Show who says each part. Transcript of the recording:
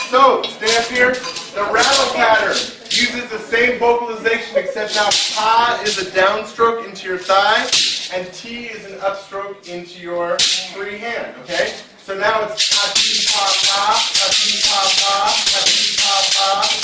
Speaker 1: So, stay up here. The rattle pattern uses the same vocalization except now pa is a downstroke into your thigh and T is an upstroke into your free hand, okay? So now it's ta-ti-pa-pa, ta-ti-pa-pa, ta-ti-pa-pa,